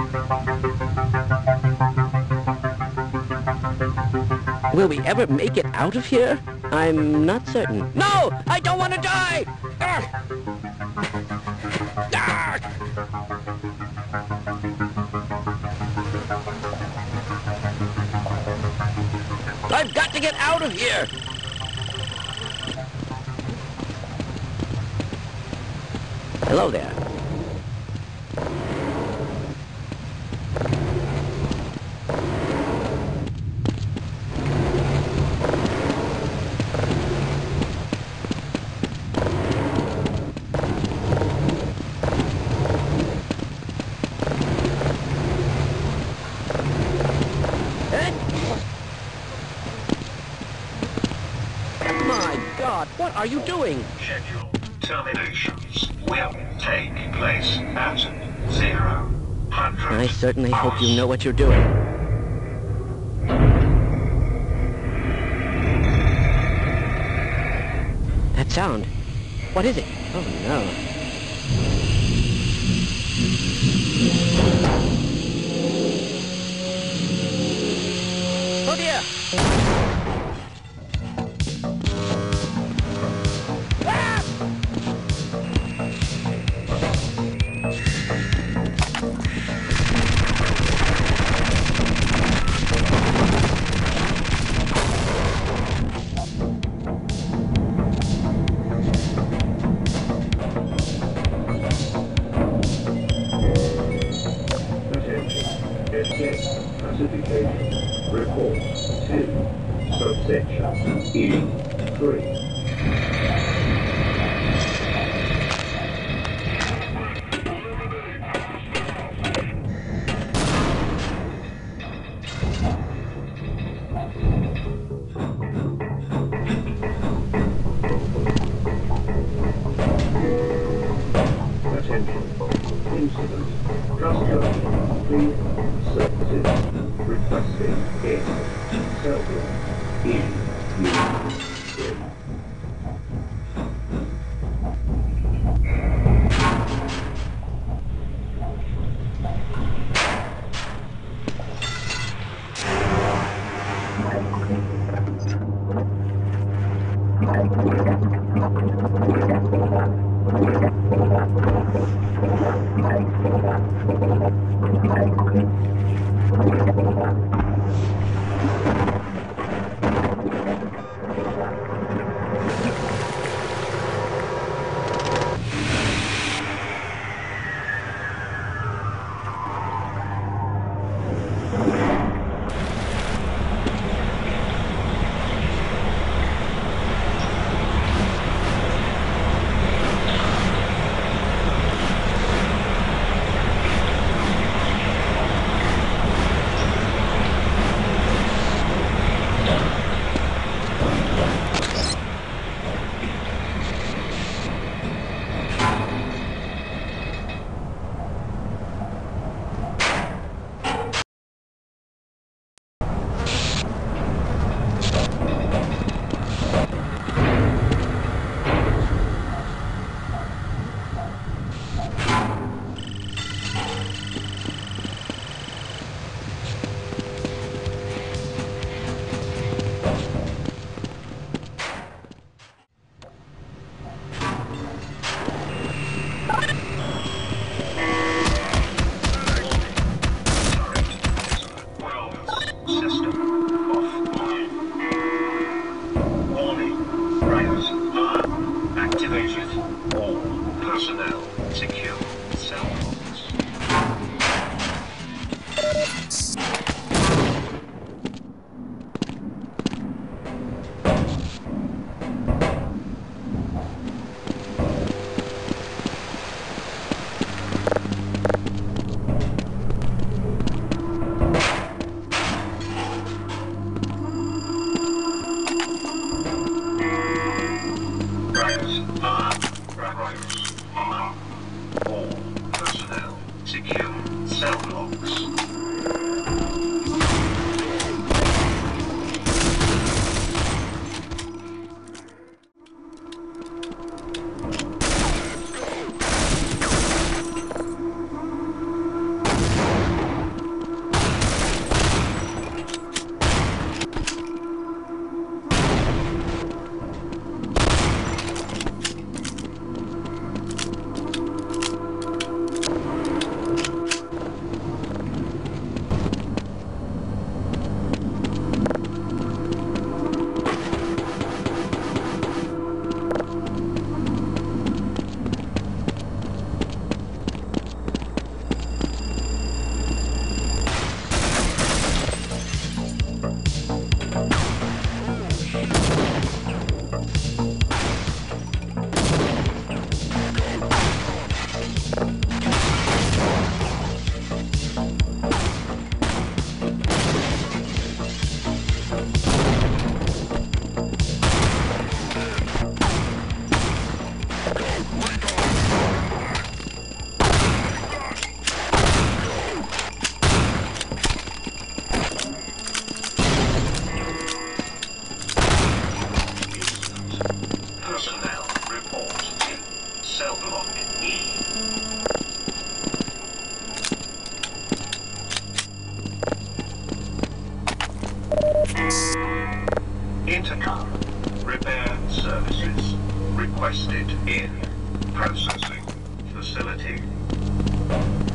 Will we ever make it out of here? I'm not certain. No! I don't want to die! I've got to get out of here! Hello there. What are you doing? Scheduled terminations will take place at 0:100. I certainly hope you know what you're doing. That sound. What is it? Oh no. Oh dear! Classification. Report 2. Subsection E3. Attention. Incident. Trustworthy. Complete. Services. Requesting in. Server. In. Intercom. Repair services requested in processing facility.